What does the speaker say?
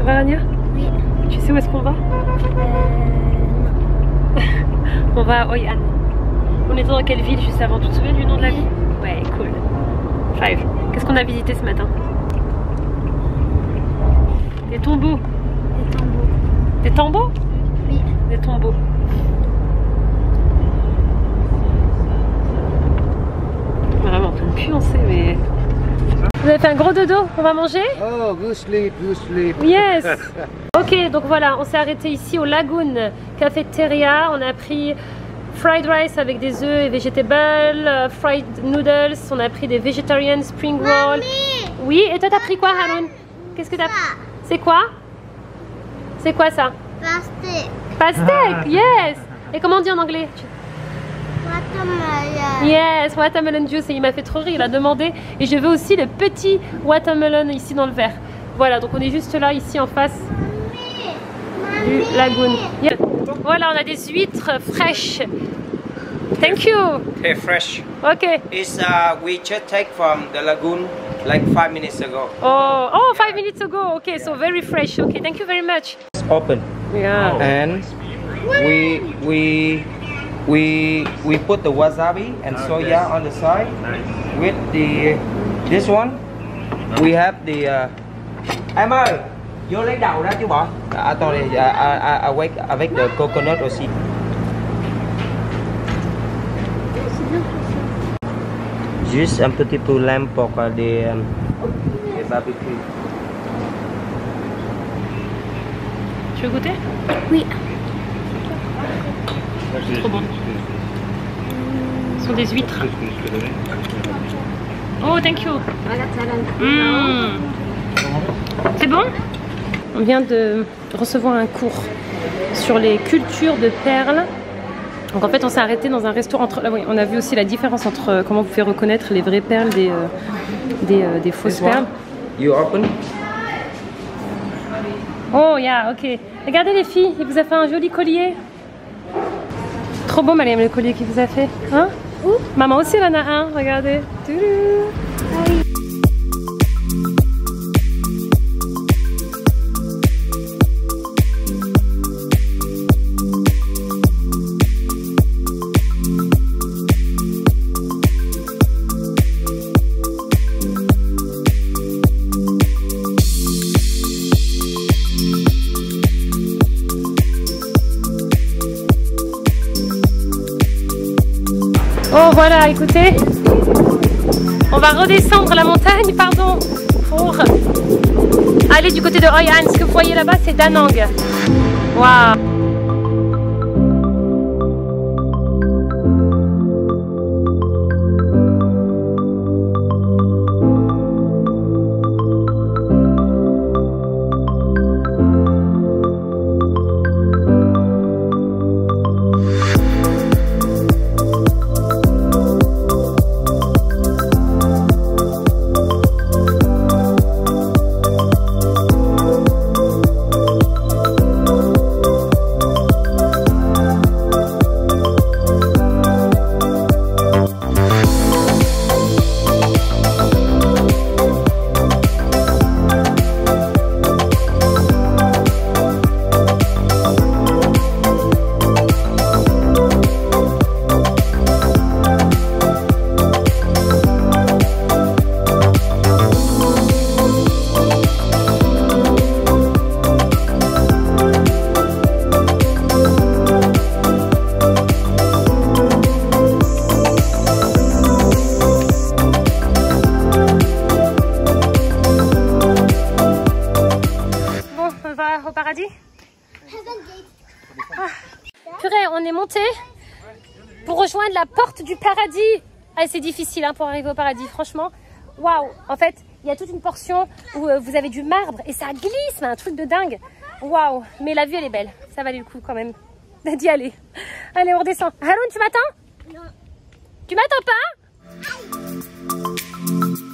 va Rania? Oui. Tu sais où est-ce qu'on va? On va à Hoi An. On était dans quelle ville juste avant? Tu te souviens du nom de la ville? Ouais, cool. Five. Qu'est-ce qu'on a visité ce matin? Des tombeaux. Des tombeaux. Des tombeaux? Oui. Des tombeaux. Vraiment, on peut plus penser, mais... Vous avez fait un gros dodo? On va manger? Oh, good sleep, good sleep. Yes. Ok, donc voilà, on s'est arrêté ici au Lagoon Cafeteria. On a pris fried rice avec des œufs et vegetables, fried noodles. On a pris des vegetarian spring roll. Oui, et toi t'as pris quoi, Haroun? Qu'est-ce que t'as pris? C'est quoi? C'est quoi ça? Pastèque. Pastèque, yes. Et comment on dit en anglais? Watermelon. Yes, watermelon juice. Et il m'a fait trop rire, il a demandé. Et je veux aussi le petit watermelon ici dans le verre. Voilà, donc on est juste là, ici en face du lagoon. Yeah. Voilà, on a des huîtres fraîches. Thank you. They're fresh. Ok. It's we just take from the lagoon like 5 minutes ago. Oh, 5 minutes ago. Okay, so very fresh. Okay, thank you very much. It's open. Yeah. And we put the wasabi and soya on the side. With the this one we have the em ơi, vô lấy đậu ra chú bỏ. Avec the coconut aussi. Juste un petit peu lait pour des barbecue. Tu veux goûter? Oui. Trop bon. Ce sont des huîtres. Oh, thank you. Mm. C'est bon? On vient de recevoir un cours sur les cultures de perles. Donc en fait on s'est arrêté dans un restaurant. Oui, on a vu aussi la différence entre comment vous pouvez reconnaître les vraies perles des fausses perles. You open? Oh yeah, ok. Regardez les filles, il vous a fait un joli collier. Trop beau Mariam le collier qu'il vous a fait. Hein? Maman aussi elle en a un, regardez. Toulou. Oh voilà, écoutez, on va redescendre la montagne, pardon, pour aller du côté de Hoi An. Ce que vous voyez là-bas, c'est Da Nang. Waouh! Au paradis? Ah. Purée, on est monté pour rejoindre la porte du paradis. Ah, c'est difficile hein, pour arriver au paradis, franchement. Waouh! En fait, il y a toute une portion où vous avez du marbre et ça glisse, un truc de dingue. Waouh! Mais la vue, elle est belle. Ça valait le coup quand même d'y aller. Allez, on redescend. Haroun, tu m'attends? Non. Tu m'attends pas?